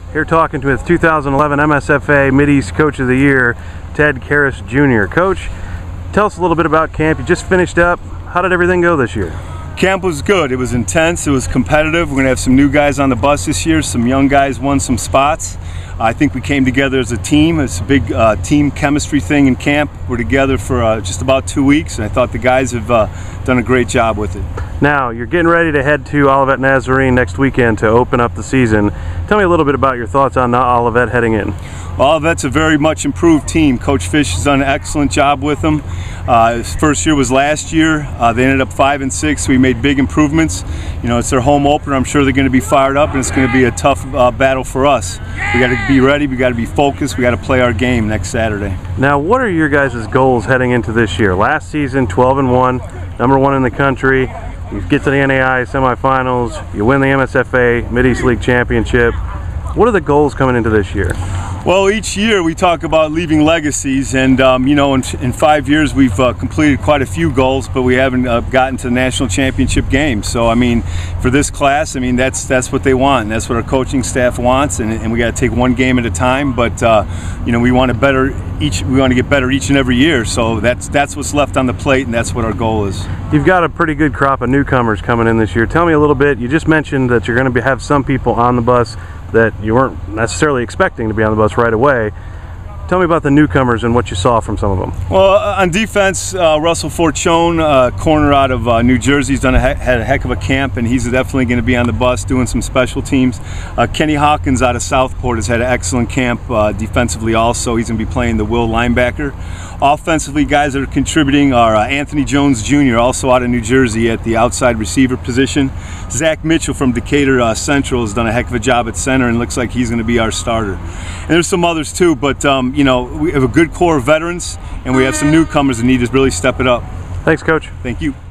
Here talking with 2011 MSFA Mid-East Coach of the Year, Ted Karras Jr. Coach, tell us a little bit about camp. You just finished up. How did everything go this year? Camp was good. It was intense. It was competitive. We're going to have some new guys on the bus this year. Some young guys won some spots. I think we came together as a team. It's a big team chemistry thing in camp. We're together for just about 2 weeks, and I thought the guys have done a great job with it. Now, you're getting ready to head to Olivet Nazarene next weekend to open up the season. Tell me a little bit about your thoughts on Olivet heading in. Well, Olivet's a very much improved team. Coach Fish has done an excellent job with them. His first year was last year. They ended up 5-6, so we made big improvements. You know, it's their home opener. I'm sure they're going to be fired up, and it's going to be a tough battle for us. We got to be ready. We got to be focused. We got to play our game next Saturday. Now, what are your guys' goals heading into this year? Last season, 12-1, #1 in the country. You get to the NAI semifinals. You win the MSFA Mid-East League Championship. What are the goals coming into this year? Well, each year we talk about leaving legacies, and you know, in 5 years we've completed quite a few goals, but we haven't gotten to the national championship game. So I mean, for this class, I mean that's what they want, and that's what our coaching staff wants, and we got to take one game at a time. But you know, we want to get better each and every year. So that's what's left on the plate, and that's what our goal is. You've got a pretty good crop of newcomers coming in this year. Tell me a little bit. You just mentioned that you're going to have some people on the bus that you weren't necessarily expecting to be on the bus right away. Tell me about the newcomers and what you saw from some of them. Well, on defense, Russell Fortune, corner out of New Jersey, has had a heck of a camp, and he's definitely going to be on the bus doing some special teams. Kenny Hawkins out of Southport has had an excellent camp defensively also. He's going to be playing the will linebacker. Offensively, guys that are contributing are Anthony Jones Jr., also out of New Jersey at the outside receiver position. Zach Mitchell from Decatur Central has done a heck of a job at center and looks like he's going to be our starter. And there's some others too, but you know, we have a good core of veterans, and we have some newcomers that need to really step it up. Thanks, Coach. Thank you.